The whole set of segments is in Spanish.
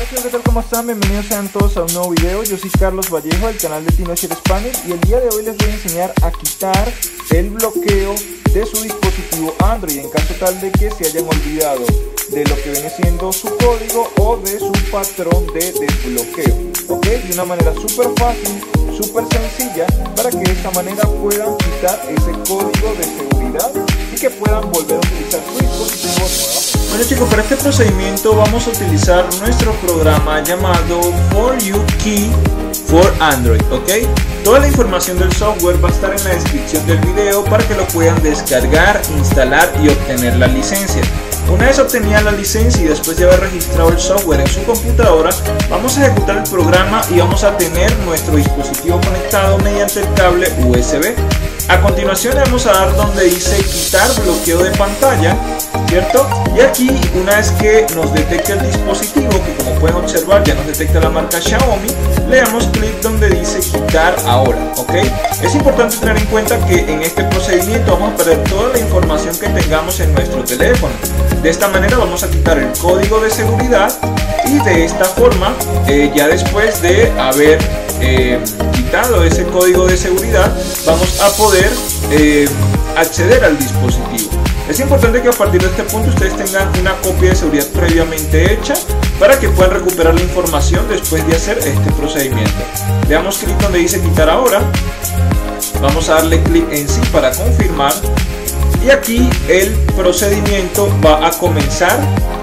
Hola chicos, ¿qué tal? ¿Cómo están? Bienvenidos sean todos a un nuevo video. Yo soy Carlos Vallejo del canal de Teenager Spanish y el día de hoy les voy a enseñar a quitar el bloqueo de su dispositivo Android en caso tal de que se hayan olvidado de lo que viene siendo su código o de su patrón de desbloqueo, ¿ok? De una manera súper fácil, súper sencilla, para que de esta manera puedan quitar ese código de seguridad y que puedan volver a utilizar su dispositivo nuevamente. Bueno chicos, para este procedimiento vamos a utilizar nuestro programa llamado For You Key for Android, ¿ok? Toda la información del software va a estar en la descripción del video para que lo puedan descargar, instalar y obtener la licencia. Una vez obtenida la licencia y después de haber registrado el software en su computadora, vamos a ejecutar el programa y vamos a tener nuestro dispositivo conectado mediante el cable USB. A continuación le vamos a dar donde dice quitar bloqueo de pantalla, ¿cierto? Y aquí, una vez que nos detecte el dispositivo, que como pueden observar ya nos detecta la marca Xiaomi, le damos clic donde dice quitar ahora, ¿ok? Es importante tener en cuenta que en este procedimiento vamos a perder toda la información que tengamos en nuestro teléfono. De esta manera vamos a quitar el código de seguridad y de esta forma, ya después de haber quitado ese código de seguridad, vamos a poder acceder al dispositivo. Es importante que a partir de este punto ustedes tengan una copia de seguridad previamente hecha para que puedan recuperar la información después de hacer este procedimiento. Le damos clic donde dice quitar ahora, vamos a darle clic en sí para confirmar y aquí el procedimiento va a comenzar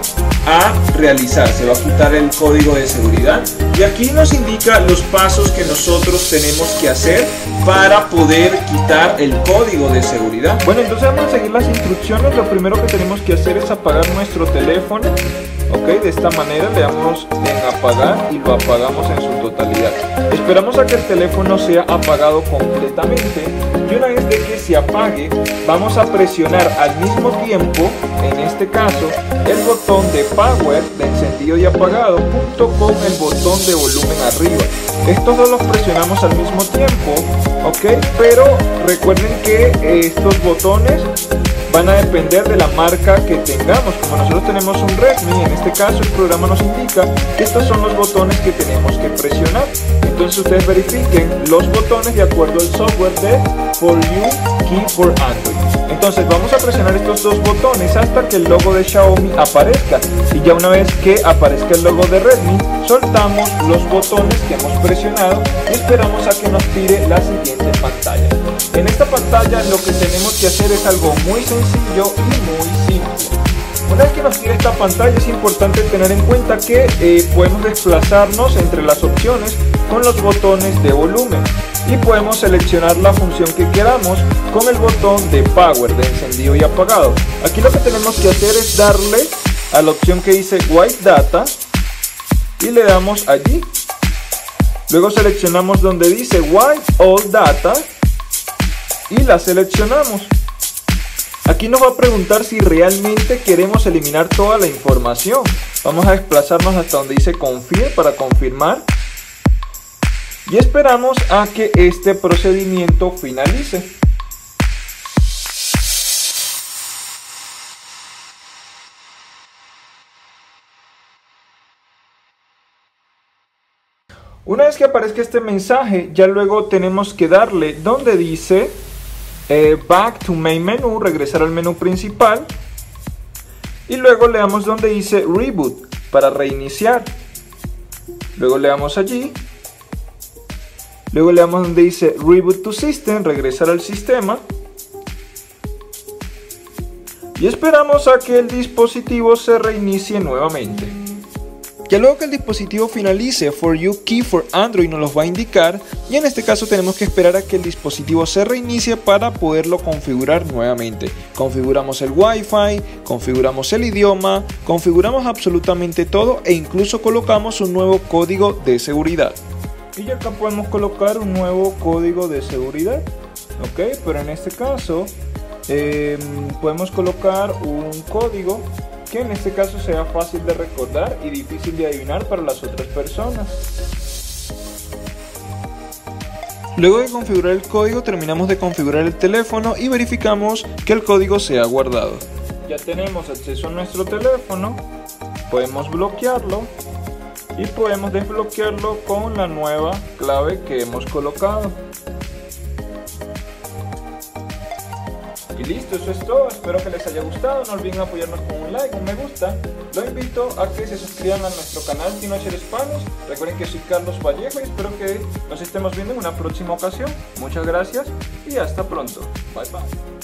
a realizarse, va a quitar el código de seguridad y aquí nos indica los pasos que nosotros tenemos que hacer para poder quitar el código de seguridad. Bueno, entonces vamos a seguir las instrucciones. Lo primero que tenemos que hacer es apagar nuestro teléfono, ok, de esta manera le damos en apagar y lo apagamos en su totalidad. Esperamos a que el teléfono sea apagado completamente y una vez de que se apague vamos a presionar al mismo tiempo, en este caso, el botón de power, de encendido y apagado, junto con el botón de volumen arriba. Estos dos los presionamos al mismo tiempo, ok, pero recuerden que estos botones van a depender de la marca que tengamos. Como nosotros tenemos un Redmi, en este caso el programa nos indica que estos son los botones que tenemos que presionar. Entonces ustedes verifiquen los botones de acuerdo al software de For You Key for Android. Entonces vamos a presionar estos dos botones hasta que el logo de Xiaomi aparezca y ya una vez que aparezca el logo de Redmi, soltamos los botones que hemos presionado y esperamos a que nos tire la siguiente pantalla. En esta pantalla lo que tenemos que hacer es algo muy sencillo y muy simple. Una vez que nos tire esta pantalla es importante tener en cuenta que podemos desplazarnos entre las opciones con los botones de volumen y podemos seleccionar la función que queramos con el botón de power, de encendido y apagado. Aquí lo que tenemos que hacer es darle a la opción que dice White Data y le damos allí. Luego seleccionamos donde dice White All Data y la seleccionamos. Aquí nos va a preguntar si realmente queremos eliminar toda la información. Vamos a desplazarnos hasta donde dice Confirm para confirmar. Y esperamos a que este procedimiento finalice. Una vez que aparezca este mensaje, ya luego tenemos que darle donde dice Back to Main Menu, regresar al menú principal. Y luego le damos donde dice Reboot para reiniciar. Luego le damos allí. Luego le damos donde dice Reboot to System, regresar al sistema. Y esperamos a que el dispositivo se reinicie nuevamente. Ya luego que el dispositivo finalice, For You Key for Android nos los va a indicar y en este caso tenemos que esperar a que el dispositivo se reinicie para poderlo configurar nuevamente. Configuramos el Wi-Fi, configuramos el idioma, configuramos absolutamente todo e incluso colocamos un nuevo código de seguridad. Y ya acá podemos colocar un nuevo código de seguridad, ok, pero en este caso podemos colocar un código que en este caso sea fácil de recordar y difícil de adivinar para las otras personas. Luego de configurar el código, terminamos de configurar el teléfono y verificamos que el código se ha guardado. Ya tenemos acceso a nuestro teléfono, podemos bloquearlo y podemos desbloquearlo con la nueva clave que hemos colocado. Y listo, eso es todo. Espero que les haya gustado. No olviden apoyarnos con un like, un me gusta. Los invito a que se suscriban a nuestro canal Teenager Spanish. Recuerden que soy Carlos Vallejo y espero que nos estemos viendo en una próxima ocasión. Muchas gracias y hasta pronto. Bye bye.